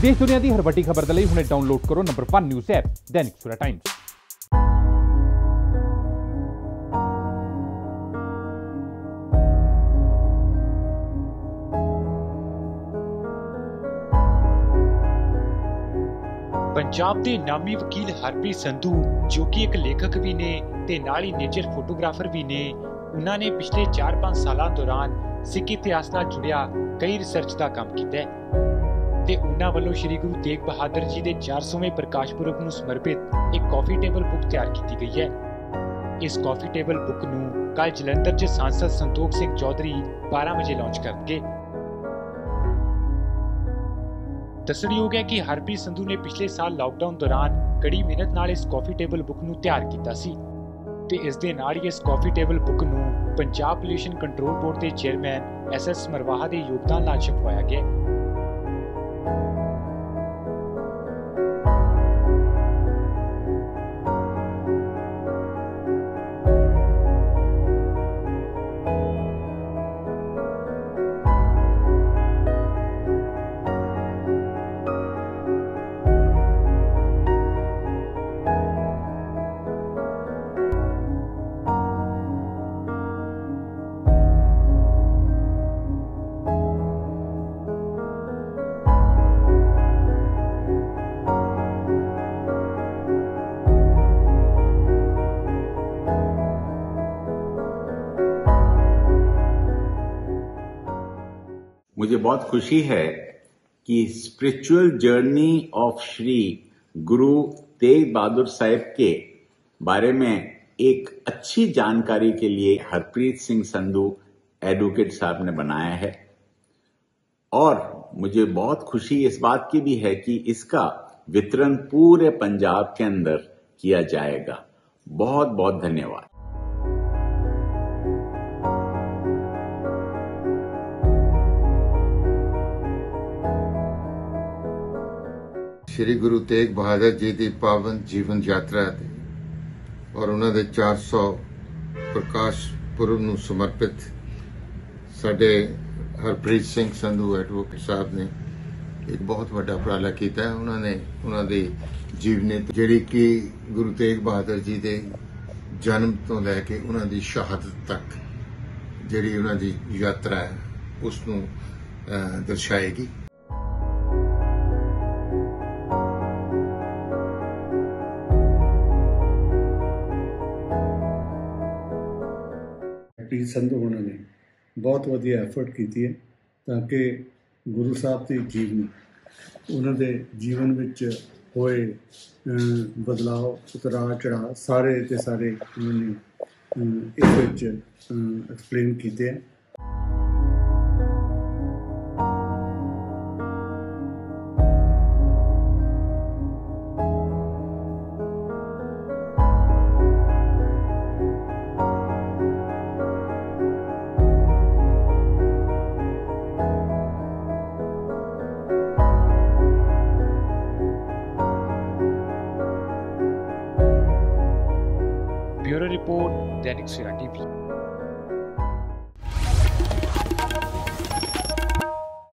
देश दुनिया की हर वड्डी खबर दे हुणे डाउनलोड करो number 1 news app Dainik Savera times. Punjab के नामी वकील हरप्रीत संधू जो कि एक लेखक भी ने ते नाल ही नेचर फोटोग्राफर भी ने, उन्होंने पिछले 4-5 सालों दौरान सिख इतिहास नाल जुड़िया कई रिसर्च का काम किया ते उन्होंने वालों श्री गुरु तेग बहादुर जी के 400वें प्रकाश पुरब नूं समर्पित एक कॉफी टेबल बुक तैयार की गई है। इस कॉफी टेबल बुक नूं कल जलंधर च सांसद संतोख सिंह चौधरी 12 बजे लॉन्च करनगे। दसणयोग है कि हरप्रीत संधू ने पिछले साल लॉकडाउन दौरान कड़ी मेहनत नाल इस कॉफी टेबल बुक नूं तैयार कीता सी ते इस दे नाल ही इस कॉफी टेबल बुक नूं पंजाब पोल्यूशन कंट्रोल बोर्ड के चेयरमैन SS मरवाहा के योगदान नाल छपवाया गया। मुझे बहुत खुशी है कि spiritual journey of Shri Guru Tegh Bahadur Sahib के बारे में एक अच्छी जानकारी के लिए हरप्रीत सिंह संधू एडवोकेट साहब ने बनाया है और मुझे बहुत खुशी इस बात की भी है कि इसका वितरण पूरे पंजाब के अंदर किया जाएगा। बहुत बहुत धन्यवाद। श्री गुरु तेग बहादुर जी की पावन जीवन यात्रा और उन्होंने 400 प्रकाश पुरब नूं समर्पित साडे हरप्रीत सिंह संधू एडवोकेट साहब ने एक बहुत बड़ा उपराला किया है। उन्होंने उन्होंने जीवनी जिहड़ी कि गुरु तेग बहादुर जी के जन्म तो लैके उन्होंने शहादत तक जिहड़ी उन्होंने यात्रा है उसनूं दर्शाएगी। हरप्रीत संधू उन्होंने बहुत वधिया एफर्ट की है ताकि गुरु साहब की जीवनी उन्होंने जीवन विच होए बदलाव उतराव चढ़ाव सारे के सारे उन्होंने इस एक्सप्लेन किए हैं। Bureau report Dainik Savera TV.